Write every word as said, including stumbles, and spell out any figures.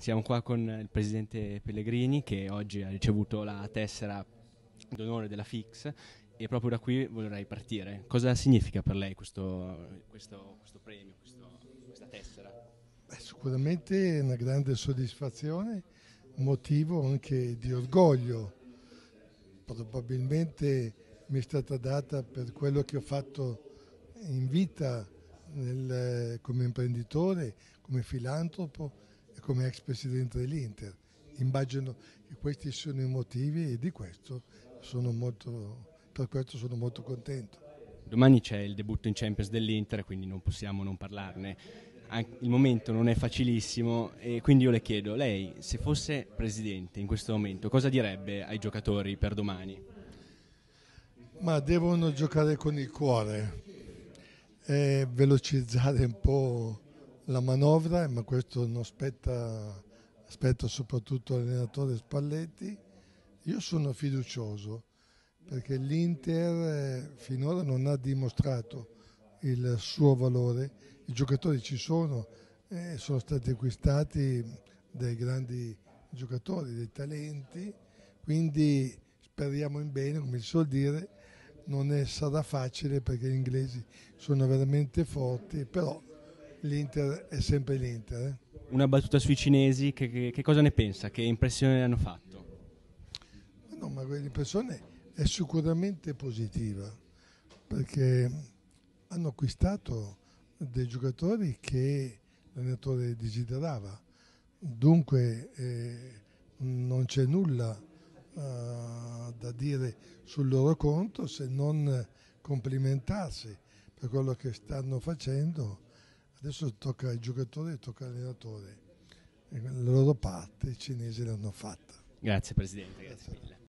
Siamo qua con il presidente Pellegrini che oggi ha ricevuto la tessera d'onore della F I X e proprio da qui vorrei partire. Cosa significa per lei questo, questo, questo premio, questo, questa tessera? Beh, sicuramente è una grande soddisfazione, motivo anche di orgoglio. Probabilmente mi è stata data per quello che ho fatto in vita nel- come imprenditore, come filantropo e come ex presidente dell'Inter. Immagino che questi siano i motivi e di questo sono molto, per questo sono molto contento. Domani c'è il debutto in Champions dell'Inter, quindi non possiamo non parlarne. An- Il momento non è facilissimo e quindi io le chiedo, lei se fosse presidente in questo momento cosa direbbe ai giocatori per domani? Ma devono giocare con il cuore e velocizzare un po' la manovra, ma questo non spetta, spetta soprattutto all'allenatore Spalletti. Io sono fiducioso perché l'Inter eh, finora non ha dimostrato il suo valore, i giocatori ci sono, eh, sono stati acquistati dai grandi giocatori, dei talenti, quindi speriamo in bene, come si suol dire, non è, sarà facile perché gli inglesi sono veramente forti, però l'Inter è sempre l'Inter. Eh. Una battuta sui cinesi, che, che- che cosa ne pensa? Che impressione le hanno fatto? Ma no, ma l'impressione è sicuramente positiva perché hanno acquistato dei giocatori che l'allenatore desiderava, dunque eh, non c'è nulla eh, da dire sul loro conto se non complimentarsi per quello che stanno facendo. Adesso tocca ai giocatori e tocca all'allenatore. E la loro parte i cinesi l'hanno fatta. Grazie Presidente, grazie mille.